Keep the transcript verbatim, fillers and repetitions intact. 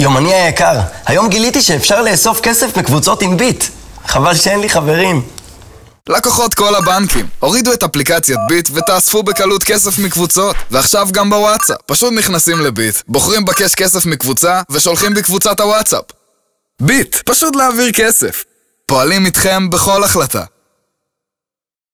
יומני היקר, היום גיליתי שאפשר לאסוף כסף מקבוצות עם ביט. חבל שאין לי חברים. לקוחות כל הבנקים, הורידו את אפליקציית ביט ותאספו בקלות כסף מקבוצות. ועכשיו גם בוואטסאפ, פשוט נכנסים לביט, בוחרים בקש כסף מקבוצה ושולחים בקבוצת הוואטסאפ. ביט, פשוט להעביר כסף. פועלים איתכם בכל החלטה.